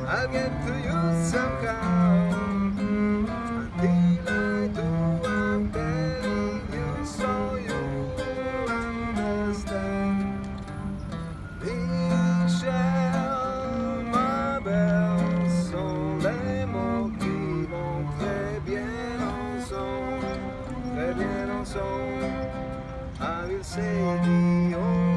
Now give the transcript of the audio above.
I'll get to you somehow. Until I do, I'm telling you so you'll understand. Michel, ma belle, sont les mots qui vont très bien ensemble, très bien ensemble. I will say the